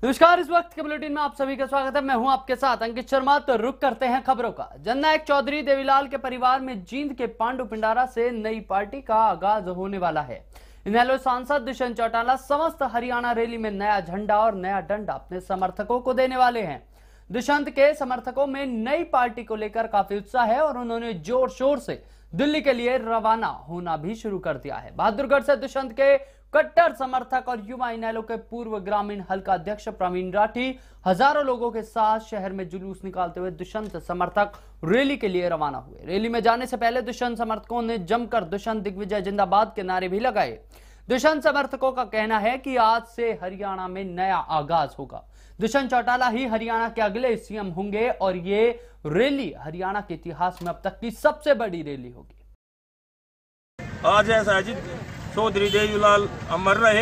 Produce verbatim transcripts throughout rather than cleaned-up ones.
नमस्कार, इस वक्त के बुलेटिन में आप सभी का स्वागत है। मैं हूं आपके साथ अंकित शर्मा। तो रुक करते हैं खबरों का। जननायक चौधरी देवीलाल के परिवार में जींद के पांडु पिंडारा से नई पार्टी का आगाज होने वाला है। इनेलो सांसद दुष्यंत चौटाला समस्त हरियाणा रैली में नया झंडा और नया डंडा अपने समर्थकों को देने वाले हैं। दुष्यंत के समर्थकों में नई पार्टी को लेकर काफी उत्साह है और उन्होंने जोर शोर से दिल्ली के लिए रवाना होना भी शुरू कर दिया है। बहादुरगढ़ से दुष्यंत के कट्टर समर्थक और युवा इनेलो के पूर्व ग्रामीण हल्का अध्यक्ष प्रवीण राठी हजारों लोगों के साथ शहर में जुलूस निकालते हुए दुष्यंत समर्थक रैली के लिए रवाना हुए। रैली में जाने से पहले दुष्यंत समर्थकों ने जमकर दुष्यंत दिग्विजय जिंदाबाद के नारे भी लगाए। दुष्यंत समर्थकों का कहना है कि आज से हरियाणा में नया आगाज होगा। दुष्यंत चौटाला ही हरियाणा के अगले सीएम होंगे और ये रैली हरियाणा के इतिहास में अब तक की सबसे बड़ी रैली होगी। आज ऐसा जी चौधरी देवीलाल अमर रहे।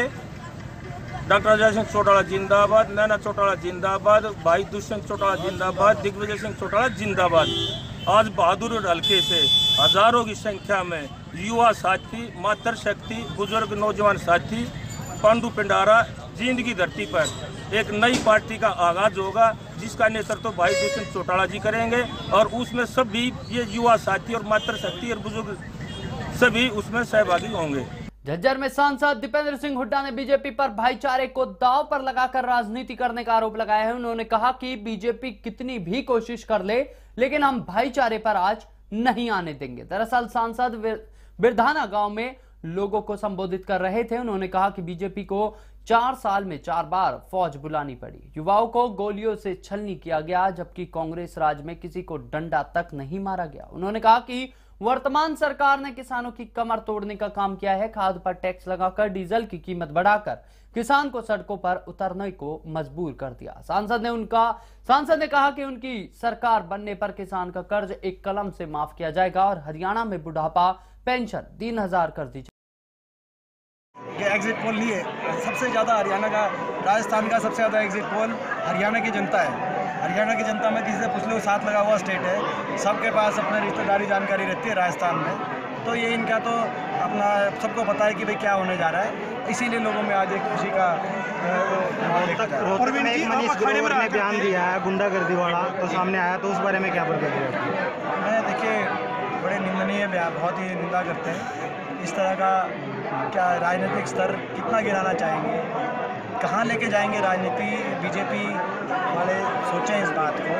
डॉक्टर अजय सिंह चौटाला जिंदाबाद, नैना चौटाला जिंदाबाद, भाई दुष्यंत चौटाला जिंदाबाद, दिग्विजय सिंह चौटाला जिंदाबाद। आज बहादुरगढ़ हल्के से हजारों की संख्या में युवा साथी, मातृशक्ति, बुजुर्ग नौजवान साथी पांडु पिंडारा जींद की धरती पर एक नई पार्टी का आगाज होगा, जिसका नेतृत्व भाई दुष्यंत चौटाला जी करेंगे और उसमें सभी ये युवा साथी और मातृशक्ति और बुजुर्ग सभी उसमें सहभागी होंगे। झज्जर में सांसद दीपेंद्र सिंह हुड्डा ने बीजेपी पर भाईचारे को दांव पर लगाकर राजनीति करने का आरोप लगाया है। उन्होंने कहा कि बीजेपी कितनी भी कोशिश कर ले, लेकिन हम भाईचारे पर आज नहीं आने देंगे। दरअसल सांसद बिरधाना गांव में लोगों को संबोधित कर रहे थे। उन्होंने कहा कि बीजेपी को चार साल में चार बार फौज बुलानी पड़ी, युवाओं को गोलियों से छलनी किया गया, जबकि कांग्रेस राज में किसी को डंडा तक नहीं मारा गया। उन्होंने कहा कि वर्तमान सरकार ने किसानों की कमर तोड़ने का काम किया है। खाद पर टैक्स लगाकर डीजल की कीमत बढ़ाकर किसान को सड़कों पर उतरने को मजबूर कर दिया। सांसद ने उनका सांसद ने कहा कि उनकी सरकार बनने पर किसान का कर्ज एक कलम से माफ किया जाएगा और हरियाणा में बुढ़ापा पेंशन तीन हजार कर दी जाएगी। ये एग्जिट पोल नहीं है, सबसे ज्यादा हरियाणा का, राजस्थान का सबसे ज्यादा एग्जिट पोल हरियाणा की जनता है। हरियाणा की जनता में किसी से पूछ लो, साथ लगा हुआ स्टेट है, सबके पास अपने रिश्तेदारी जानकारी रहती है राजस्थान में। तो ये इनका तो अपना सबको पता है कि भाई क्या होने जा रहा है, इसीलिए लोगों में आज एक खुशी का रोहतक में एक मनीष ग्रोवर ने बयान दिया है गुंडागर्दी वाला, तो सामने आया, तो उस बारे में क्या प्रतिक्रिया? मैं देखिए बड़े निंदनीय बयान, बहुत ही निंदा करते हैं इस तरह का। क्या राजनीतिक स्तर कितना गिराना चाहेंगे, कहाँ लेके जाएंगे राजनीति, बीजेपी वाले सोचें इस बात को।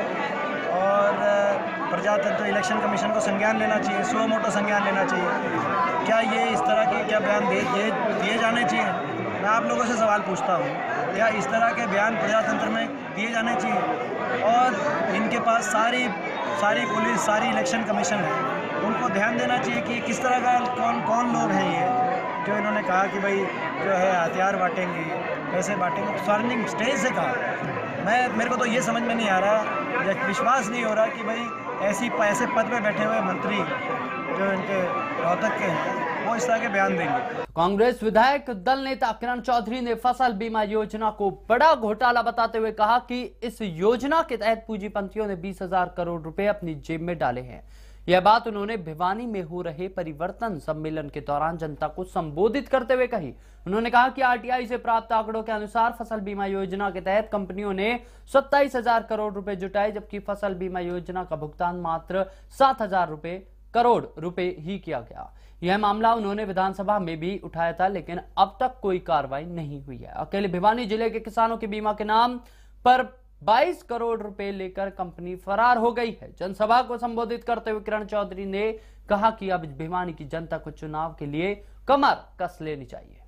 और प्रजातंत्र इलेक्शन कमीशन को संज्ञान लेना चाहिए, सो मोटो संज्ञान लेना चाहिए। क्या ये इस तरह के क्या बयान दे दिए दिए जाने चाहिए? मैं आप लोगों से सवाल पूछता हूँ, क्या इस तरह के बयान प्रजातंत्र में दिए जाने चाहिए? और इनके पास सारी सारी पुलिस, सारी इलेक्शन कमीशन है, उनको ध्यान देना चाहिए कि किस तरह का कौन कौन लोग हैं ये जो इन्होंने कहा कि भाई जो है हथियार बांटेंगे, कैसे बांटेंगे, सार्वजनिक स्टेज से कहा। मैं मेरे को तो ये समझ में नहीं आ रहा, या विश्वास नहीं हो रहा कि भाई ऐसी ऐसे पद पे बैठे हुए मंत्री जो इनके रोहतक के हैं वो इस तरह के बयान देंगे। कांग्रेस विधायक दल नेता किरण चौधरी ने फसल बीमा योजना को बड़ा घोटाला बताते हुए कहा कि इस योजना के तहत पूंजीपतियों ने बीस हजार करोड़ रुपए अपनी जेब में डाले हैं। यह बात उन्होंने भिवानी में हो रहे परिवर्तन सम्मेलन के दौरान जनता को संबोधित करते हुए कही। उन्होंने कहा कि आरटीआई से प्राप्त आंकड़ों के अनुसार फसल बीमा योजना के तहत कंपनियों ने सत्ताईस हजार करोड़ रुपए जुटाए, जबकि फसल बीमा योजना का भुगतान मात्र सात हजार रुपए करोड़ रुपए ही किया गया। यह मामला उन्होंने विधानसभा में भी उठाया था, लेकिन अब तक कोई कार्रवाई नहीं हुई है। अकेले भिवानी जिले के किसानों के बीमा के नाम पर बाईस करोड़ रुपए लेकर कंपनी फरार हो गई है। जनसभा को संबोधित करते हुए किरण चौधरी ने कहा कि अब भिवानी की जनता को चुनाव के लिए कमर कस लेनी चाहिए।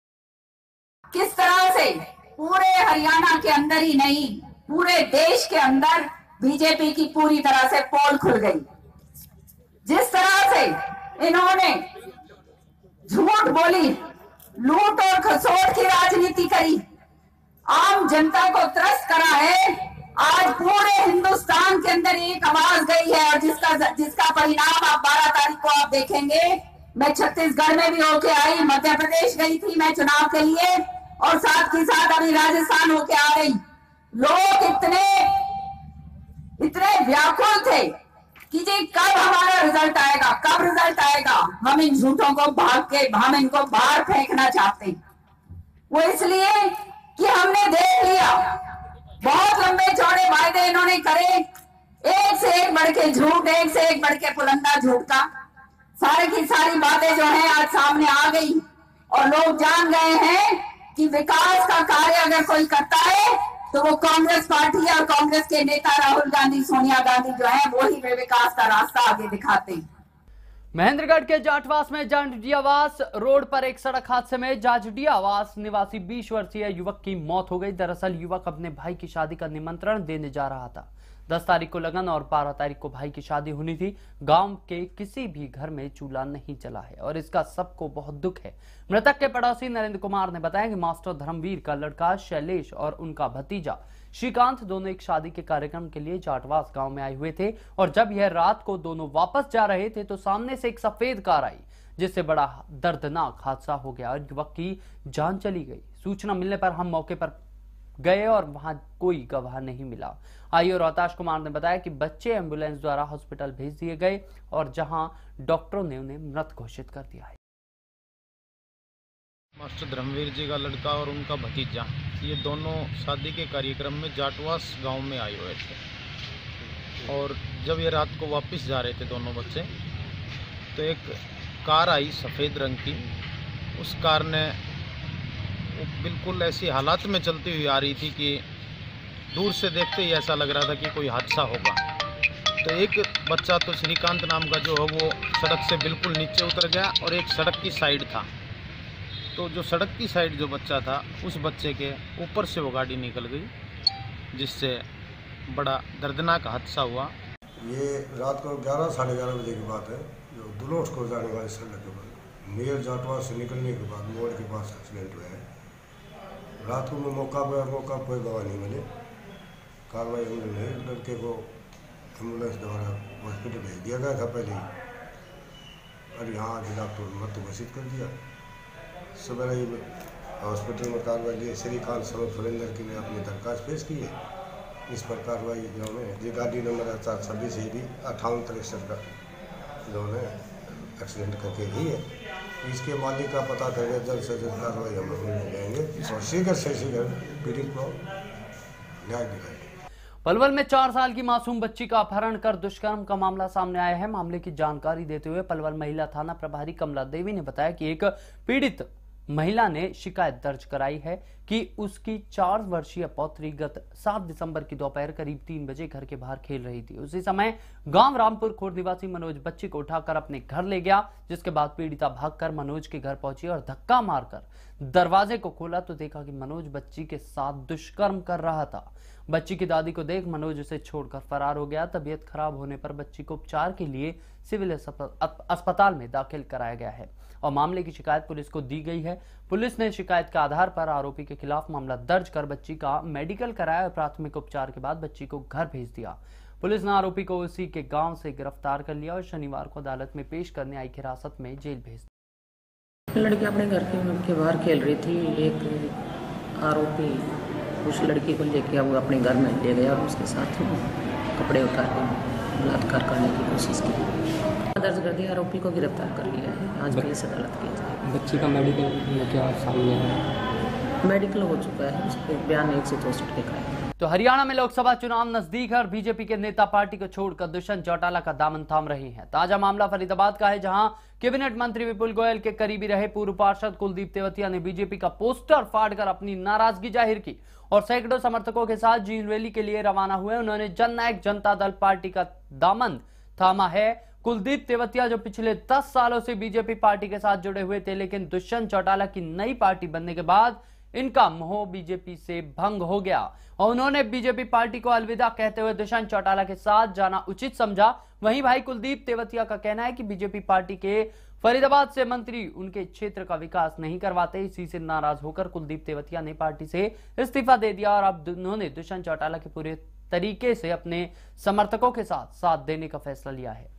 किस तरह से पूरे हरियाणा के अंदर ही नहीं, पूरे देश के अंदर बीजेपी की पूरी तरह से पोल खुल गई। जिस तरह से इन्होंने झूठ बोली, लूट और खसोट की राजनीति करी, आम जनता को त्रस्त करा है, आज पूरे हिंदुस्तान के अंदर एक आवाज गई है और जिसका जिसका परिणाम आप बारह तारीख को आप देखेंगे। मैं छत्तीसगढ़ में भी होके आई, मध्य प्रदेश गई थी मैं चुनाव के लिए, और साथ ही साथ अभी राजस्थान होके आ गई। लोग इतने इतने व्याकुल थे कि जी कब हमारा रिजल्ट आएगा, कब रिजल्ट आएगा। हम इन झूठों को भाग के हम इनको बाहर फेंकना चाहते हैं। वो इसलिए कि हमने देख लिया बहुत लंबे चौड़े वायदे इन्होंने करे, एक से एक बढ़ के झूठ, एक से एक बढ़ के पुलंदा झूठ का। सारी की सारी बातें जो है आज सामने आ गई और लोग जान गए हैं कि विकास का कार्य अगर कोई करता है तो वो कांग्रेस पार्टी और कांग्रेस के नेता राहुल गांधी, सोनिया गांधी जो है वो ही वे विकास का रास्ता आगे दिखाते हैं। महेंद्रगढ़ के जाटवास में जांजडियावास रोड पर एक सड़क हादसे में जांजडियावास निवासी बीस वर्षीय युवक की मौत हो गई। दरअसल युवक अपने भाई की शादी का निमंत्रण देने जा रहा था। दस तारीख को लगन और बारह तारीख को भाई की शादी होनी थी। गांव के किसी भी घर में चूल्हा नहीं जला है और इसका सबको बहुत दुख है। मृतक के पड़ोसी नरेंद्र कुमार ने बताया कि मास्टर धर्मवीर का लड़का शैलेश और उनका भतीजा श्रीकांत दोनों एक शादी के कार्यक्रम के लिए जाटवास गांव में आए हुए थे और जब यह रात को दोनों वापस जा रहे थे तो सामने से एक सफेद कार आई, जिससे बड़ा दर्दनाक हादसा हो गया और युवक की जान चली गई। सूचना मिलने पर हम मौके पर गए और वहां कोई गवाह नहीं मिला। आईओ रोहताश कुमार ने बताया कि बच्चे एम्बुलेंस द्वारा हॉस्पिटल भेज दिए गए और जहां डॉक्टरों ने उन्हें मृत घोषित कर दिया है। मास्टर धर्मवीर जी का लड़का और उनका भतीजा ये दोनों शादी के कार्यक्रम में जाटवास गांव में आए हुए थे और जब ये रात को वापस जा रहे थे दोनों बच्चे तो एक कार आई सफ़ेद रंग की। उस कार ने बिल्कुल ऐसी हालात में चलती हुई आ रही थी कि दूर से देखते ही ऐसा लग रहा था कि कोई हादसा होगा। तो एक बच्चा तो श्रीकांत नाम का जो है वो सड़क से बिल्कुल नीचे उतर गया और एक सड़क की साइड था। तो जो सड़क की साइड जो बच्चा था उस बच्चे के ऊपर से वो गाड़ी निकल गई, जिससे बड़ा दर्दनाक हादसा हुआ। ये रात को ग्यारह साढ़े ग्यारह बजे की बात है। जो दुलोट को जाने वाली सड़क के पर नियर जाटवास से निकलने के बाद मोड़ के पास एक्सीडेंट हुआ है। रात को मैं मौका पर मौका कोई गवाह नहीं मिले, कार्रवाई हमने नहीं। लड़के को एम्बुलेंस द्वारा हॉस्पिटल भेज दिया गया था पहले ही और यहाँ आके डॉक्टर ने मृत घोषित कर दिया। सवेरे ही हॉस्पिटल में कार्रवाई लिए श्रीकांत समेत सुरेंद्र की ने अपनी दरखास्त पेश की है। इस पर कार्रवाई जो है ये गाड़ी नंबर चार छब्बीस है भी अट्ठावन तिरसठ का जो है एक्सीडेंट करके ही है। इसके मालिक का पता करके जल्द से जल्द कार्रवाई हम लोग जाएंगे और शीघ्र से शीघ्र पीड़ित को न्याय दिलाएंगे। पलवल में चार साल की मासूम बच्ची का अपहरण कर दुष्कर्म का मामला सामने आया है। मामले की जानकारी देते हुए पलवल महिला थाना प्रभारी कमला देवी ने बताया कि एक पीड़ित महिला ने शिकायत दर्ज कराई है कि उसकी चार वर्षीय पौत्री गत सात दिसंबर की दोपहर करीब तीन बजे घर के बाहर खेल रही थी। उसी समय गांव रामपुर खोर निवासी मनोज बच्ची को उठाकर अपने घर ले गया, जिसके बाद पीड़िता भागकर मनोज के घर पहुंची और धक्का मारकर दरवाजे को खोला तो देखा कि मनोज बच्ची के साथ दुष्कर्म कर रहा था। बच्ची की दादी को देख मनोज उसे छोड़कर फरार हो गया। तबीयत खराब होने पर बच्ची को उपचार के लिए सिविल अस्पताल में दाखिल कराया गया है और मामले की शिकायत पुलिस को दी गई है। पुलिस ने शिकायत के आधार पर आरोपी के खिलाफ मामला दर्ज कर बच्ची का मेडिकल कराया और प्राथमिक उपचार के बाद बच्ची को घर भेज दिया। पुलिस ने आरोपी को उसी के गांव से गिरफ्तार कर लिया और शनिवार को अदालत में पेश करने आई हिरासत में जेल भेज दिया। लड़की अपने घर के बाहर खेल रही थी। एक आरोपी उस लड़की को लेके वो अपने घर में ले गया और उसके साथ कपड़े उतार के बलात्कार करने की कोशिश की। दर्ज कर दिया, आरोपी को गिरफ्तार कर लिया है। आज पुलिस अदालत की जाए। बच्ची का मेडिकल में क्या सामने है? मेडिकल हो चुका है, उसके बयान एक सौ चौसठ लिखा है। तो हरियाणा में लोकसभा चुनाव नजदीक है और बीजेपी के नेता पार्टी को छोड़कर दुष्यंत चौटाला का दामन थाम रहे हैं। ताजा मामला फरीदाबाद का है, जहां कैबिनेट मंत्री विपुल गोयल के करीबी रहे पूर्व पार्षद कुलदीप तेवतिया ने बीजेपी का पोस्टर फाड़कर अपनी नाराजगी जाहिर की और सैकड़ों समर्थकों के साथ जींद रैली के लिए रवाना हुए। उन्होंने जननायक जनता दल पार्टी का दामन थामा है। कुलदीप तेवतिया जो पिछले दस सालों से बीजेपी पार्टी के साथ जुड़े हुए थे, लेकिन दुष्यंत चौटाला की नई पार्टी बनने के बाद इनका मोह बीजेपी से भंग हो गया और उन्होंने बीजेपी पार्टी को अलविदा कहते हुए दुष्यंत चौटाला के साथ जाना उचित समझा। वहीं भाई कुलदीप तेवतिया का कहना है कि बीजेपी पार्टी के फरीदाबाद से मंत्री उनके क्षेत्र का विकास नहीं करवाते। इसी से नाराज होकर कुलदीप तेवतिया ने पार्टी से इस्तीफा दे दिया और अब उन्होंने दुष्यंत चौटाला के पूरे तरीके से अपने समर्थकों के साथ साथ देने का फैसला लिया है।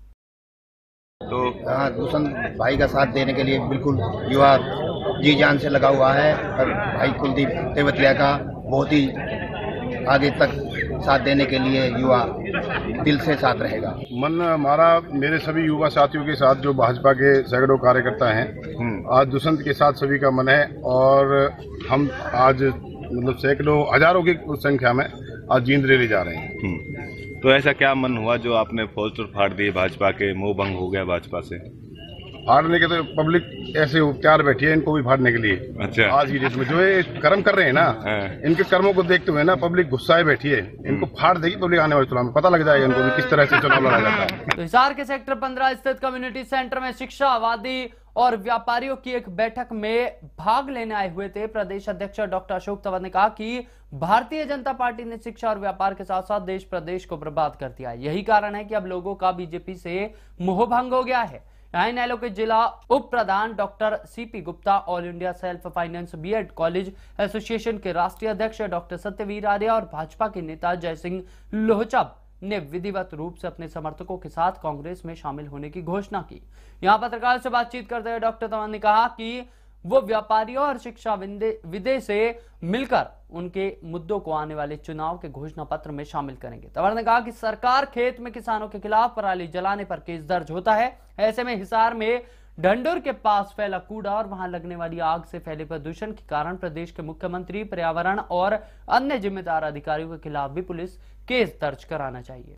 तो हाँ, दुष्यंत भाई का साथ देने के लिए बिल्कुल युवा जी जान से लगा हुआ है और भाई कुलदीप तेवतिया का बहुत ही आगे तक साथ देने के लिए युवा दिल से साथ रहेगा। मन हमारा मेरे सभी युवा साथियों के साथ जो भाजपा के सैकड़ों कार्यकर्ता हैं, आज दुष्यंत के साथ सभी का मन है और हम आज मतलब सैकड़ों हजारों की संख्या में आज जींद रैली जा रहे हैं। तो ऐसा क्या मन हुआ जो आपने पोस्टर फाड़ दिए भाजपा के, मोह भंग हो गया भाजपा से? फाड़ने के तो पब्लिक ऐसे उपचार बैठी है इनको भी फाड़ने के लिए। अच्छा, आज ही डेट में जो ये कर्म कर रहे हैं ना, इनके कर्मों को देखते हुए ना पब्लिक गुस्साए बैठी है, इनको फाड़ देगी पब्लिक। आने वाले चुनाव में पता लग जाएगा इनको भी किस तरह से चुनाव लड़ा जाता है। तो हिसार के सेक्टर पंद्रह स्थित कम्युनिटी सेंटर में शिक्षावादी और व्यापारियों की एक बैठक में भाग लेने आए हुए थे प्रदेश अध्यक्ष डॉक्टर अशोक तंवर ने कहा कि भारतीय जनता पार्टी ने शिक्षा और व्यापार के साथ साथ देश प्रदेश को बर्बाद कर दिया है। यही कारण है कि अब लोगों का बीजेपी से मोहभंग हो गया है। इनेलो के जिला उप प्रधान doctor CP Gupta, all India self finance BEd college association के राष्ट्रीय अध्यक्ष डॉक्टर सत्यवीर आर्य और भाजपा के नेता जयसिंह लोहचब ने विधिवत रूप से अपने समर्थकों के साथ कांग्रेस में शामिल होने की घोषणा की। यहां पत्रकारों से बातचीत करते हुए डॉक्टर तंवर ने कहा कि वो व्यापारियों और शिक्षा विदे से मिलकर उनके मुद्दों को आने वाले चुनाव के घोषणा पत्र में शामिल करेंगे। तंवर ने कहा कि सरकार खेत में किसानों के खिलाफ पराली जलाने पर केस दर्ज होता है। ऐसे में हिसार में ढंडुर के पास फैला कूड़ा और वहां लगने वाली आग से फैले प्रदूषण के कारण प्रदेश के मुख्यमंत्री, पर्यावरण और अन्य जिम्मेदार अधिकारियों के खिलाफ भी पुलिस केस दर्ज कराना चाहिए।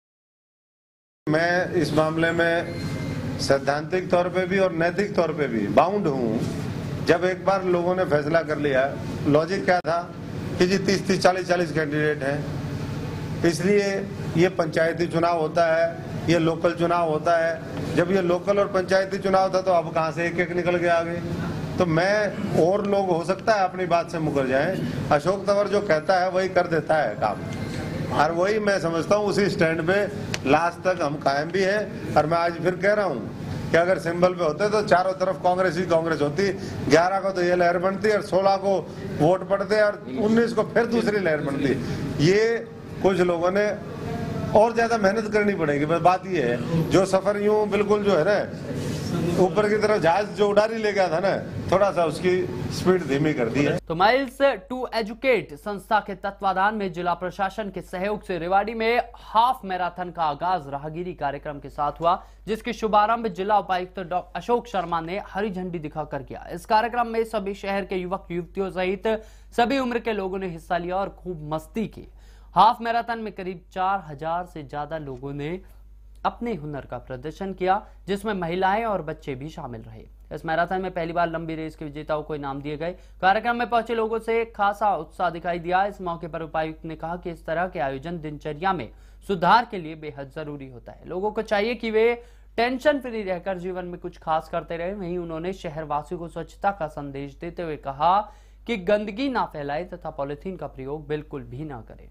मैं इस मामले में सैद्धांतिक तौर पे भी और नैतिक तौर पे भी बाउंड हूँ। जब एक बार लोगों ने फैसला कर लिया, लॉजिक क्या था कि जी तीस तीस चालीस चालीस कैंडिडेट हैं, इसलिए ये पंचायती चुनाव होता है, ये लोकल चुनाव होता है। जब ये लोकल और पंचायती चुनाव था तो अब कहाँ से एक एक निकल के आ गए। तो मैं और लोग हो सकता है अपनी बात से मुकर जाएं, अशोक तंवर जो कहता है वही कर देता है काम, और वही मैं समझता हूँ उसी स्टैंड पे लास्ट तक हम कायम भी हैं। और मैं आज फिर कह रहा हूँ कि अगर सिंबल पे होते तो चारों तरफ कांग्रेस ही कांग्रेस होती, ग्यारह को तो ये लहर बनती और सोलह को वोट पड़ते और उन्नीस को फिर दूसरी लहर बनती। ये कुछ लोगों ने और ज्यादा मेहनत करनी पड़ेगी। बात ये है, जो सफर यूं बिल्कुल जो है ना ऊपर की तरफ जहाज जो उड़ारी ले गया था ना, थोड़ा सा उसकी स्पीड धीमी कर दी है। तो माइल्स टू एजुकेट संस्था के तत्वाधान में जिला प्रशासन के सहयोग से रेवाड़ी में हाफ मैराथन का आगाज राहगीरी कार्यक्रम के साथ हुआ, जिसकी शुभारंभ जिला उपायुक्त डॉक्टर अशोक शर्मा ने हरी झंडी दिखाकर किया। इस कार्यक्रम में सभी शहर के युवक युवतियों सहित सभी उम्र के लोगों ने हिस्सा लिया और खूब मस्ती की। हाफ मैराथन में करीब चार हजार से ज्यादा लोगों ने अपने हुनर का प्रदर्शन किया, जिसमें महिलाएं और बच्चे भी शामिल रहे। इस मैराथन में पहली बार लंबी रेस के विजेताओं को इनाम दिए गए। कार्यक्रम में पहुंचे लोगों से खासा उत्साह दिखाई दिया। इस मौके पर उपायुक्त ने कहा कि इस तरह के आयोजन दिनचर्या में सुधार के लिए बेहद जरूरी होता है। लोगों को चाहिए कि वे टेंशन फ्री रहकर जीवन में कुछ खास करते रहे। वहीं उन्होंने शहरवासियों को स्वच्छता का संदेश देते हुए कहा कि गंदगी ना फैलाए तथा पॉलिथीन का प्रयोग बिल्कुल भी ना करें।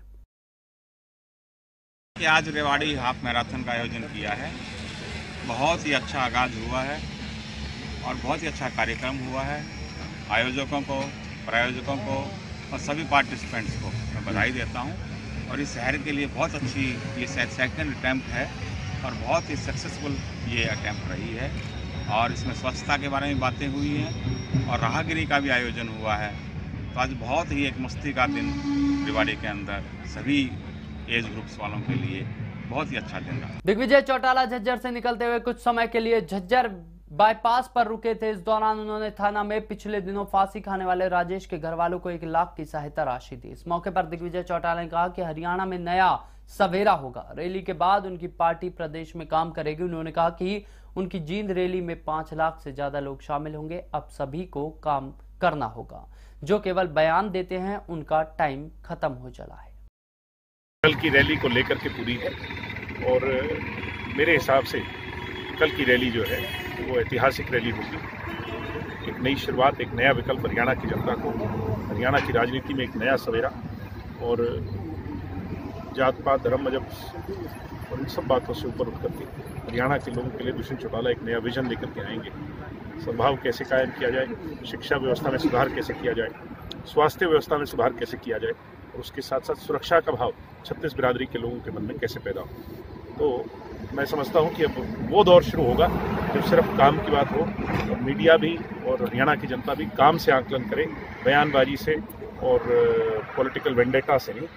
आज रेवाड़ी हाफ मैराथन का आयोजन किया है। बहुत ही अच्छा आगाज हुआ है और बहुत ही अच्छा कार्यक्रम हुआ है। आयोजकों को, प्रायोजकों को और सभी पार्टिसिपेंट्स को मैं बधाई देता हूं। और इस शहर के लिए बहुत अच्छी ये सेकंड अटैम्प्ट है और बहुत ही सक्सेसफुल ये अटैम्प्ट रही है। और इसमें स्वच्छता के बारे में बातें हुई हैं और राहगिरी का भी आयोजन हुआ है। तो आज बहुत ही एक मस्ती का दिन रेवाड़ी के अंदर सभी एज ग्रुप्स वालों के लिए बहुत ही अच्छा दिन रहा। दिग्विजय चौटाला झज्जर से निकलते हुए कुछ समय के लिए झज्जर बाईपास पर रुके थे। इस दौरान उन्होंने थाना में पिछले दिनों फांसी खाने वाले राजेश के घर वालों को एक लाख की सहायता राशि दी। इस मौके पर दिग्विजय चौटाला ने कहा कि हरियाणा में नया सवेरा होगा। रैली के बाद उनकी पार्टी प्रदेश में काम करेगी। उन्होंने कहा कि उनकी जींद रैली में पांच लाख से ज्यादा लोग शामिल होंगे। अब सभी को काम करना होगा। जो केवल बयान देते हैं उनका टाइम खत्म हो चला है। कल की रैली को लेकर के पूरी है और मेरे हिसाब से कल की रैली जो है वो ऐतिहासिक रैली होगी। एक नई शुरुआत, एक नया विकल्प हरियाणा की जनता को, हरियाणा की राजनीति में एक नया सवेरा और जात पात धर्म मजहब और इन सब बातों से ऊपर उठ करके हरियाणा के लोगों के लिए दुष्यंत चौटाला एक नया विजन लेकर के आएंगे। सद्भाव कैसे कायम किया जाए, शिक्षा व्यवस्था में सुधार कैसे किया जाए, स्वास्थ्य व्यवस्था में सुधार कैसे किया जाए और उसके साथ साथ सुरक्षा का भाव छत्तीस बिरादरी के लोगों के मन में कैसे पैदा हो। तो मैं समझता हूं कि अब वो दौर शुरू होगा जब सिर्फ काम की बात हो और मीडिया भी और हरियाणा की जनता भी काम से आकलन करे, बयानबाजी से और पॉलिटिकल वेंडेटा से नहीं।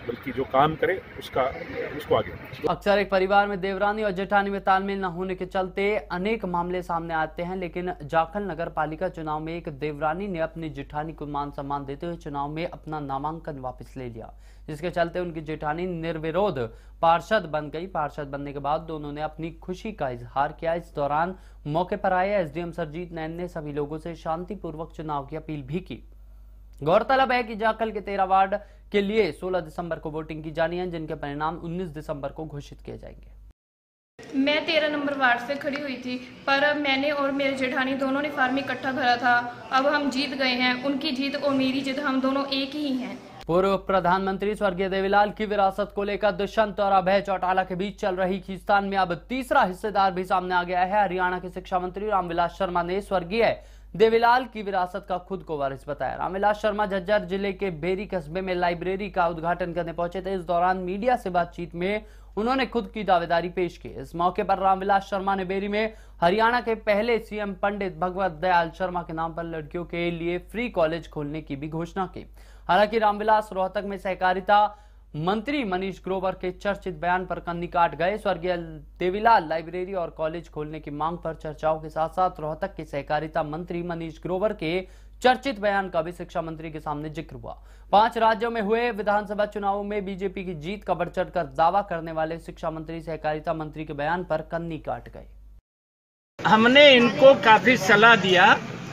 बल्कि जो काम करे उसका उसको आगे। अक्सर एक परिवार में देवरानी और जेठानी में तालमेल न होने के चलते अनेक मामले सामने आते हैं, लेकिन जाखल नगर पालिका चुनाव में एक देवरानी ने अपनी जेठानी को मान सम्मान देते हुए चुनाव में अपना नामांकन वापस ले लिया, जिसके चलते उनकी जेठानी निर्विरोध पार्षद बन गई। पार्षद बनने के बाद दोनों ने अपनी खुशी का इजहार किया। इस दौरान मौके पर आए एसडीएम सरजीत नैन ने सभी लोगों से शांतिपूर्वक चुनाव की अपील भी की। गौरतलब है कि जाखल के तेरह वार्ड के लिए सोलह दिसंबर को वोटिंग की जानी है, जिनके परिणाम उन्नीस दिसंबर को घोषित किए जाएंगे। मैं तेरह नंबर वार्ड से खड़ी हुई थी, पर मैंने और मेरे जेठानी दोनों ने फार्म इकट्ठा भरा था। अब हम जीत गए हैं, उनकी जीत और मेरी जीत, हम दोनों एक ही हैं। पूर्व प्रधानमंत्री स्वर्गीय देवीलाल की विरासत को लेकर दुष्यंत और अभय चौटाला के बीच चल रही खींचतान में अब तीसरा हिस्सेदार भी सामने आ गया है। हरियाणा के शिक्षा मंत्री रामविलास शर्मा ने स्वर्गीय देवीलाल की विरासत का खुद को वारिस बताया। रामविलास शर्मा झज्जर जिले के बेरी कस्बे में लाइब्रेरी का उद्घाटन करने पहुंचे थे। इस दौरान मीडिया से बातचीत में उन्होंने खुद की दावेदारी पेश की। इस मौके पर रामविलास शर्मा ने बेरी में हरियाणा के पहले सीएम पंडित भगवत दयाल शर्मा के नाम पर लड़कियों के लिए फ्री कॉलेज खोलने की भी घोषणा की। हालांकि रामविलास रोहतक में सहकारिता मंत्री मनीष ग्रोवर के चर्चित बयान पर कन्नी काट गए। स्वर्गीय देवीलाल लाइब्रेरी और कॉलेज खोलने की मांग पर चर्चाओं के साथ साथ रोहतक के सहकारिता मंत्री मनीष ग्रोवर के चर्चित बयान का भी शिक्षा मंत्री के सामने जिक्र हुआ। पांच राज्यों में हुए विधानसभा चुनावों में बीजेपी की जीत का बढ़ चढ़कर दावा करने वाले शिक्षा मंत्री सहकारिता मंत्री के बयान पर कन्नी काट गए। हमने इनको काफी सलाह दिया।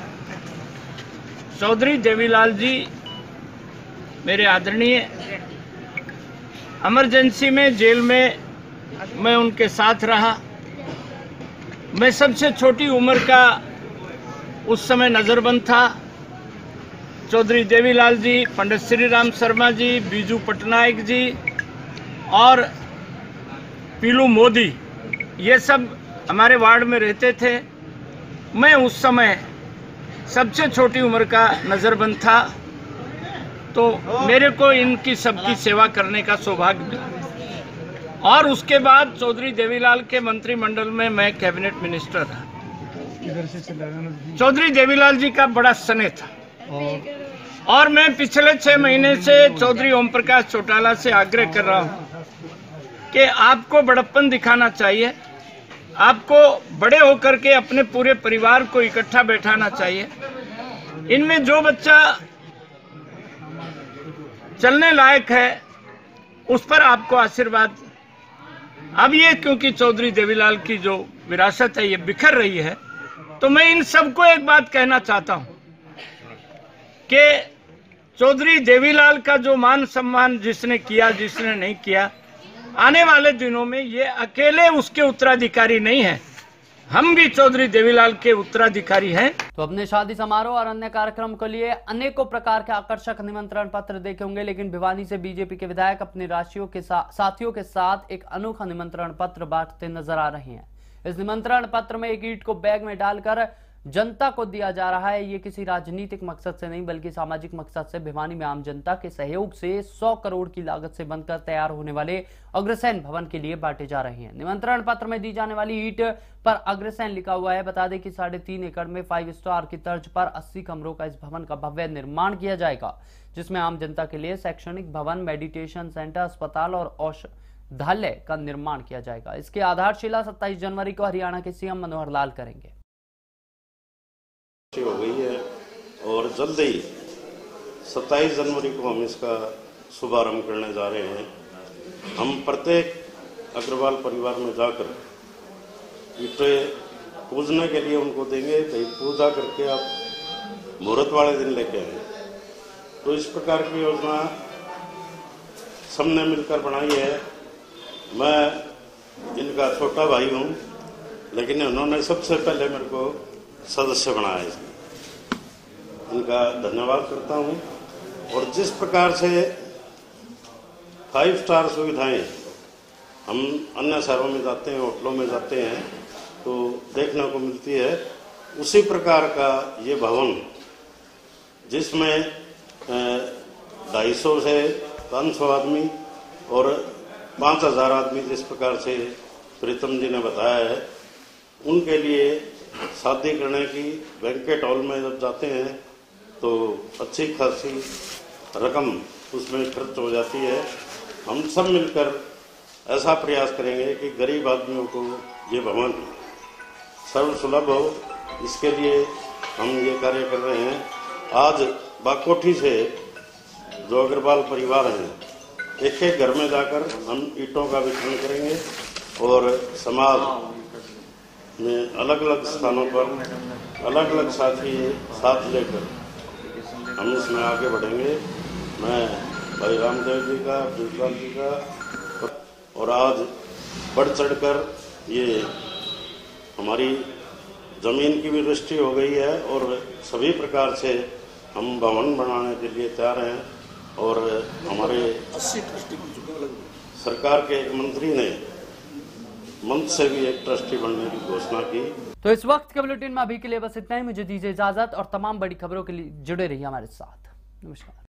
चौधरी देवीलाल जी मेरे आदरणीय, इमरजेंसी में जेल में मैं उनके साथ रहा। मैं सबसे छोटी उम्र का उस समय नज़रबंद था। चौधरी देवीलाल जी, पंडित श्री राम शर्मा जी, बीजू पटनायक जी और पीलू मोदी, ये सब हमारे वार्ड में रहते थे। मैं उस समय सबसे छोटी उम्र का नज़रबंद था, तो मेरे को इनकी सबकी सेवा करने का सौभाग्य मिला। और उसके बाद चौधरी देवीलाल के मंत्रिमंडल में मैं कैबिनेट मिनिस्टर रहा। चौधरी देवीलाल जी का बड़ा स्नेह था और मैं पिछले छह महीने से चौधरी ओम प्रकाश चौटाला से आग्रह कर रहा हूं कि आपको बड़प्पन दिखाना चाहिए, आपको बड़े होकर के अपने पूरे परिवार को इकट्ठा बैठाना चाहिए। इनमें जो बच्चा चलने लायक है उस पर आपको आशीर्वाद। अब ये क्योंकि चौधरी देवीलाल की जो विरासत है ये बिखर रही है, तो मैं इन सबको एक बात कहना चाहता हूं कि चौधरी देवीलाल का जो मान सम्मान जिसने किया, जिसने नहीं किया, आने वाले दिनों में ये अकेले उसके उत्तराधिकारी नहीं है, हम भी चौधरी देवीलाल के उत्तराधिकारी हैं। तो अपने शादी समारोह और अन्य कार्यक्रम के लिए अनेकों प्रकार के आकर्षक निमंत्रण पत्र देखे होंगे, लेकिन भिवानी से बीजेपी के विधायक अपने राशियों के सा, साथियों के साथ एक अनोखा निमंत्रण पत्र बांटते नजर आ रहे हैं। इस निमंत्रण पत्र में एक ईंट को बैग में डालकर जनता को दिया जा रहा है। ये किसी राजनीतिक मकसद से नहीं बल्कि सामाजिक मकसद से भिवानी में आम जनता के सहयोग से सौ करोड़ की लागत से बनकर तैयार होने वाले अग्रसेन भवन के लिए बांटे जा रहे हैं। निमंत्रण पत्र में दी जाने वाली ईंट पर अग्रसेन लिखा हुआ है। बता दें कि साढ़े तीन एकड़ में फाइव स्टार की तर्ज पर अस्सी कमरों का इस भवन का भव्य निर्माण किया जाएगा, जिसमें आम जनता के लिए शैक्षणिक भवन, मेडिटेशन सेंटर, अस्पताल और औषधालय का निर्माण किया जाएगा। इसकी आधारशिला सत्ताईस जनवरी को हरियाणा के सीएम मनोहर लाल करेंगे। हो गई है और जल्द ही सत्ताईस जनवरी को हम इसका शुभारंभ करने जा रहे हैं। हम प्रत्येक अग्रवाल परिवार में जाकर ईंटें पूजने के लिए उनको देंगे, तो पूजा करके आप मुहूर्त वाले दिन लेके आए। तो इस प्रकार की योजना सबने मिलकर बनाई है। मैं इनका छोटा भाई हूँ, लेकिन उन्होंने सबसे पहले मेरे को सदस्य बनाया। इनका धन्यवाद करता हूं। और जिस प्रकार से फाइव स्टार सुविधाएं हम अन्य शहरों में जाते हैं, होटलों में जाते हैं तो देखने को मिलती है, उसी प्रकार का ये भवन जिसमें ढाई सौ से पाँच सौ आदमी और पाँच हजार आदमी जिस प्रकार से प्रीतम जी ने बताया है, उनके लिए शादी करने की बैंकेट हॉल में जब जाते हैं तो अच्छी खासी रकम उसमें खर्च हो जाती है। हम सब मिलकर ऐसा प्रयास करेंगे कि गरीब आदमियों को ये भवन सर्वसुलभ हो। इसके लिए हम ये कार्य कर रहे हैं। आज बाकोठी से जो अग्रवाल परिवार हैं, एक एक घर में जाकर हम ईंटों का वितरण करेंगे और समाज में अलग अलग स्थानों पर अलग अलग साथी साथ लेकर हम इसमें आगे बढ़ेंगे। मैं भाई रामदेव जी का, ब्रिजलाल जी का और आज बढ़ चढ़कर ये हमारी जमीन की भी रजिस्ट्री हो गई है और सभी प्रकार से हम भवन बनाने के लिए तैयार हैं। और हमारे सरकार के एक मंत्री ने मंच से भी एक ट्रस्टी बनने की घोषणा की। तो इस वक्त के बुलेटिन में अभी के लिए बस इतना ही। मुझे दीजिए इजाजत और तमाम बड़ी खबरों के लिए जुड़े रहिए हमारे साथ। नमस्कार।